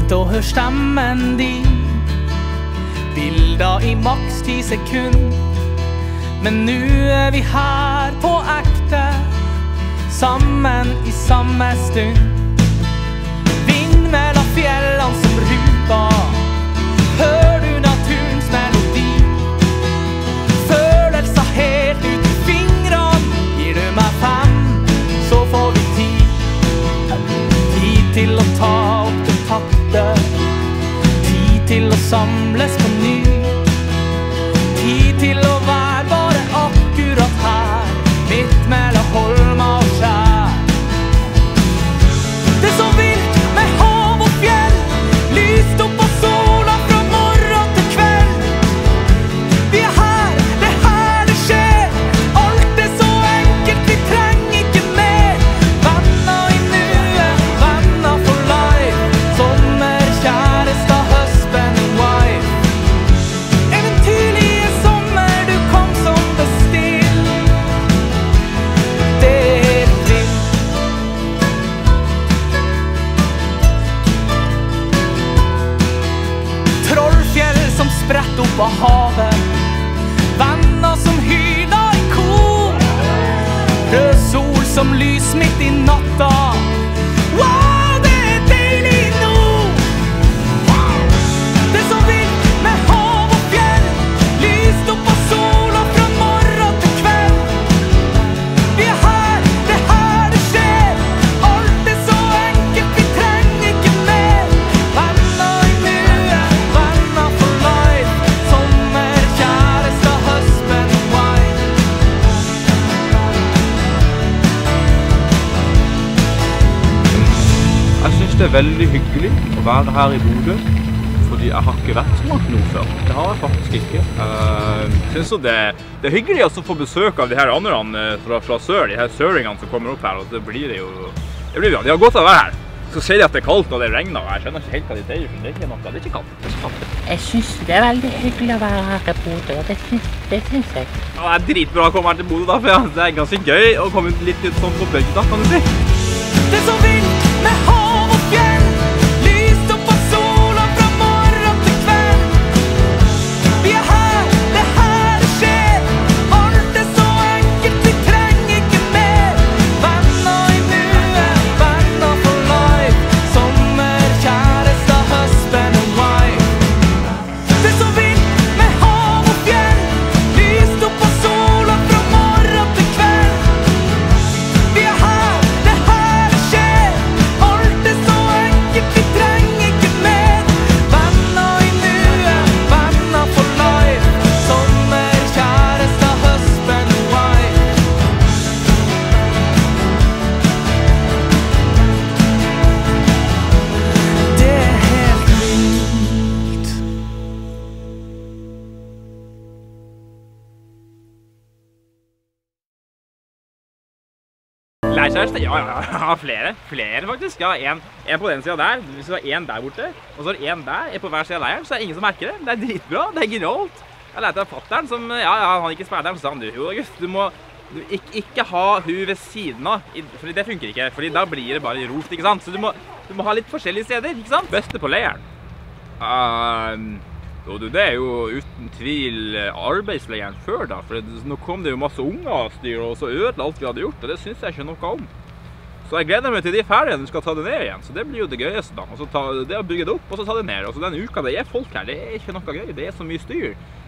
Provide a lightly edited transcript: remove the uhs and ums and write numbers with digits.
fint å høre stemmen din, bilder i maks 10 sekunder. Men nå vi her på ekte, sammen i samme stund. Vind mellom fjellene som ruper, hører du naturens melodi. Følelser helt ut i fingrene, gir du meg 5, så får vi 10. Tid til å ta opp det tapte, tid til å samles på ny. Tid til å være bare akkurat her, midt mellom holma og skjær. Det er så vilt med hav og fjell, lyst opp av sola fra morgen til kveld. Vi er her, det er her det skjer, alt er så enkelt, vi trenger ikke mer. Venner i nuet, venner for life, sommer, kjærester, husband and wife. Eventyrlige sommer, du kom som bestilt. Det er helt vilt. Trollfjell som spredt opp av havet, venner som hyler i kor, rød sol som lys midt i natta. Wow, det er deilig nå. Det er så vilt med hav og fjell, lyst opp av sola fra morgen til kveld. Vi er her, det er her det skjer, alt er så enkelt, vi trenger ikke mer. Venner i nuet, venner for life, sommer, kjærester, husband and wife. Jeg synes det er veldig hyggelig å være her i Bodø, fordi jeg har ikke vært så langt nord før. Det har jeg faktisk ikke. Jeg synes jo det er hyggelig å få besøk av de her andre fra sør, de her søringene som kommer opp her, og det blir bra. De har godt av å være her. Så sier de at det er kaldt og det regner, og jeg skjønner ikke helt hva de sier, for det er ikke noe, det er ikke kaldt. Det er ikke kaldt. Jeg synes det er veldig hyggelig å være her i Bodø, det synes jeg. Ja, det er dritbra å komme her til Bodø da, for det er ganske gøy å komme litt ut sånn på bygda, kan du si. Det er så vilt med hav og fjell, lyst opp av sola fra morgen til kveld. Vi er her, det er her det skjer, alt er så enkelt, vi trenger ikke mer. Venner i nuet, venner for life, sommer, kjærester, husband and wife. Det er så vilt med hav og fjell, lyst opp av sola fra morgen til kveld. Vi er her, det er her det skjer, alt er så enkelt, vi trenger ikke mer. Venner i nuet, venner for life, sommer, kjærester, husband and wife. Det er helt vilt. Lærkjæreste? Ja, flere faktisk. Ja, en på den siden der, hvis det var en der borte, og så er det en der, på hver side av leiren, så er det ingen som merker det. Det er dritbra, det er genialt. Jeg lærte av fatteren som, han ikke speideren, så sa han, jo August, du må ikke ha hun ved siden av, fordi det funker ikke, fordi da blir det bare rost, ikke sant? Så du må ha litt forskjellige steder, ikke sant? Beste på leiren? Det er jo uten tvil arbeidsleiren før da, for nå kom det jo masse unger og styr, og så ødela alt vi hadde gjort, og det synes jeg ikke noe om. Så jeg gleder meg til de ferdige du skal ta det ned igjen, så det blir jo det gøyeste da. Og så det å bygge det opp, og så ta det ned. Og så den uka det er folk her, det er ikke noe gøy, det er så mye styr.